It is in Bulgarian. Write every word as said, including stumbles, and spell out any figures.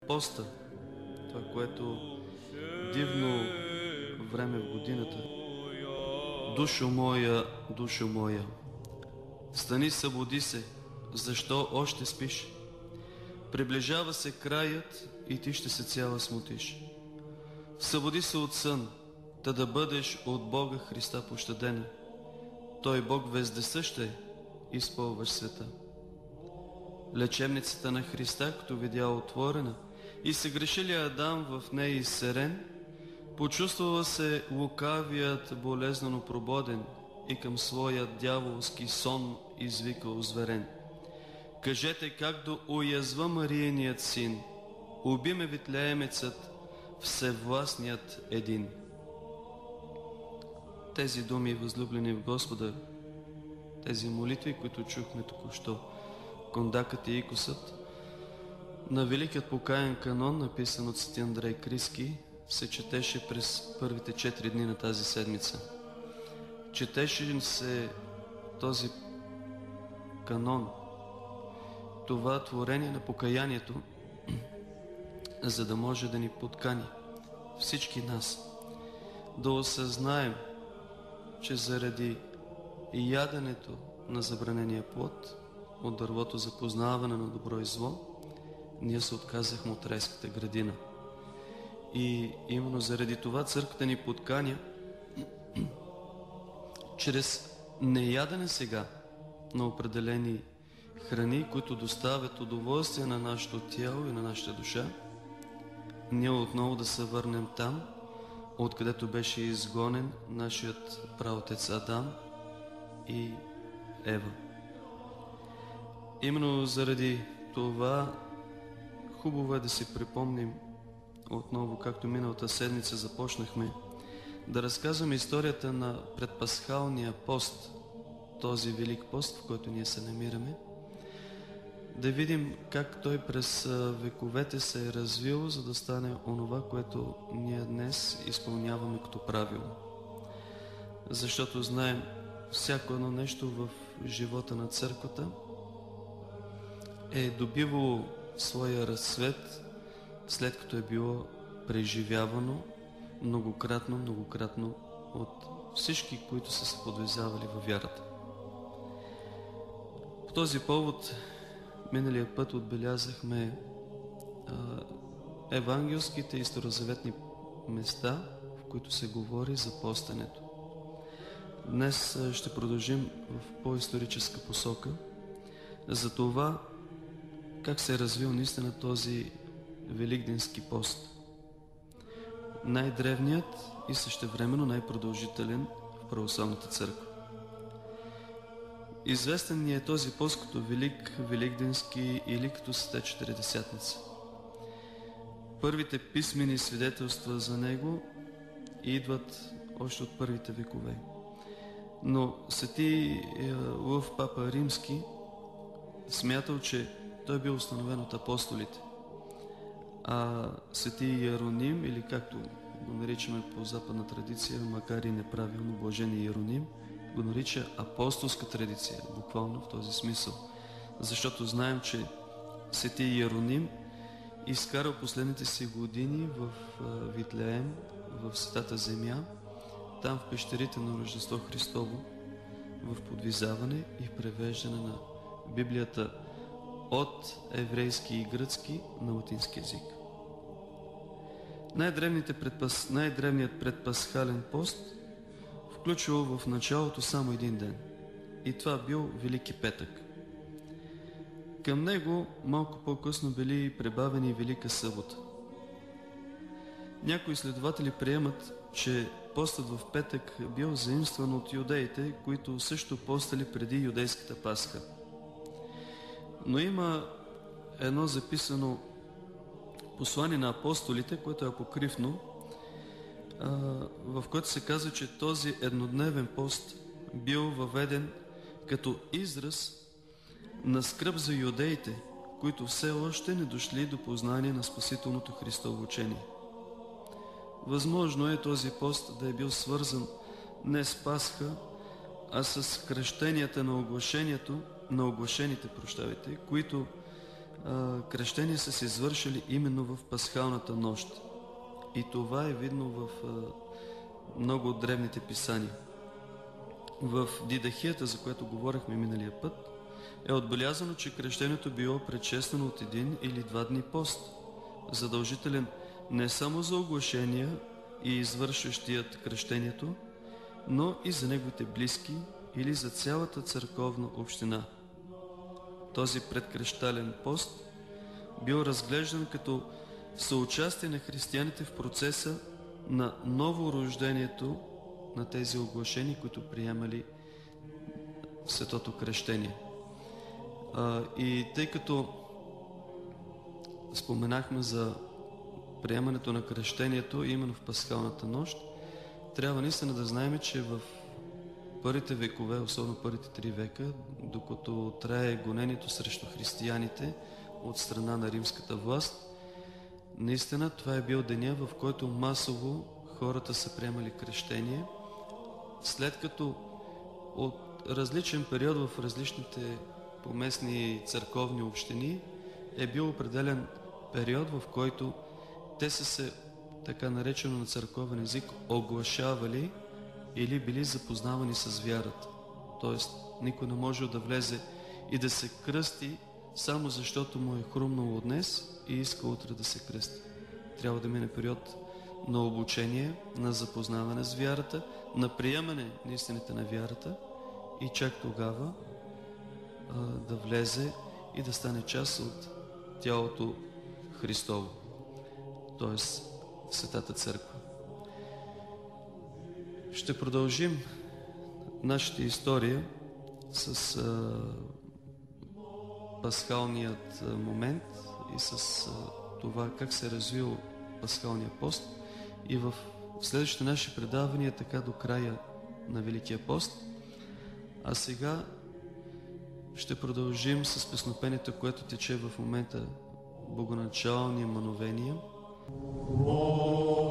поста, това, което дивно време в годината. Душо моя, душо моя, стани, събуди се, защо още спиш? Приближава се краят и ти ще се цяла смутиш. Събуди се от сън, та да бъдеш от Бога Христа пощадена. Той Бог вездесъщ е, изпълваш света. Лечебницата на Христа, като видя отворена, и се греши ли Адам в нея изсерен, почувствала се лукавият болезнено прободен и към своя дяволски сон извика озверен. Кажете как да уязва Марииният син, уби ме Витлеемецът, всевластният един. Тези думи, възлюблени в Господа, тези молитви, които чухме току-що, кондакът и икосът, на Великият покаен канон, написан от свети Андрей Криски, се четеше през първите четири дни на тази седмица. Четеше се този канон, това творение на покаянието, за да може да ни подкани всички нас да осъзнаем, че заради яденето на забранения плод от дървото за познаване на добро и зло, ние се отказахме от райската градина. И именно заради това църквата ни подканя чрез неядене сега на определени храни, които доставят удоволствие на нашето тяло и на нашата душа, ние отново да се върнем там, откъдето беше изгонен нашият праотец Адам и Ева. Именно заради това хубаво е да си припомним отново, както миналата седмица започнахме, да разказваме историята на предпасхалния пост, този велик пост, в който ние се намираме, да видим как той през вековете се е развил, за да стане онова, което ние днес изпълняваме като правило. Защото знаем, всяко едно нещо в живота на църквата е добивало своя разцвет, след като е било преживявано многократно, многократно от всички, които са се подвизавали във вярата. По този повод миналия път отбелязахме а, евангелските и старозаветни места, в които се говори за постенето. Днес а, ще продължим в по-историческа посока за това как се е развил наистина този великденски пост. Най-древният и същевременно най-продължителен в православната църква. Известен ни е този пост като Велик, Великденски или като Света Четиридесятница. Първите писмени свидетелства за него идват още от първите векове. Но свети Лъв Папа Римски смятал, че той е бил установен от апостолите. А свети Иероним, или както го наричаме по западна традиция, макар и неправилно, блажен Иероним, го нарича апостолска традиция, буквално в този смисъл. Защото знаем, че свети Иероним изкарал последните си години в Витлеем, в Светата земя, там в пещерите на Рождество Христово, в подвизаване и превеждане на Библията от еврейски и гръцки на латински език. Предпас... Най-древният предпасхален пост включвал в началото само един ден. И това бил Велики петък. Към него малко по-късно били прибавени Велика събота. Някои изследователи приемат, че постът в петък бил заимстван от юдеите, които също постали преди юдейската Пасха. Но има едно записано послание на апостолите, което е апокрифно, в което се казва, че този еднодневен пост бил въведен като израз на скръб за юдеите, които все още не дошли до познание на спасителното Христово учение. Възможно е този пост да е бил свързан не с Пасха, а с кръщенията на оглашението, на оглашените, прощавайте, които кръщения са се извършили именно в пасхалната нощ. И това е видно в много от древните писания. В Дидахията, за което говорихме миналия път, е отбелязано, че кръщението било предшествано от един или два дни пост, задължителен не само за оглашения и извършващият кръщението, но и за неговите близки или за цялата църковна община. Този предкръщален пост бил разглеждан като съучастие на християните в процеса на новорождението на тези оглашени, които приемали светото кръщение. А, и тъй като споменахме за приемането на кръщението именно в пасхалната нощ, трябва наистина да знаем, че в първите векове, особено първите три века, докато трае гонението срещу християните от страна на римската власт, наистина това е бил деня, в който масово хората са приемали кръщение, след като от различен период в различните поместни църковни общини е бил определен период, в който те са се, така наречено на църковен език, оглашавали или били запознавани с вярата. Тоест, никой не може да влезе и да се кръсти само защото му е хрумнало днес и иска утре да се кръсти. Трябва да мине период на обучение, на запознаване с вярата, на приемане на истините на вярата и чак тогава а, да влезе и да стане част от тялото Христово, т.е. Светата Църква. Ще продължим нашата история с а, пасхалният момент и с а, това как се е развил пасхалния пост и в следващите наши предавания така до края на Великия пост. А сега ще продължим с песнопението, което тече в момента, Богоначални мановения.